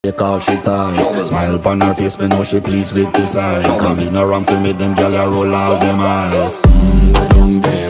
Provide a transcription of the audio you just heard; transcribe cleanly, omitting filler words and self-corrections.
Take all she ties. Smile upon her face, me know she pleased with this eye. Come in around to make them gyal a roll out them eyes. Go down there.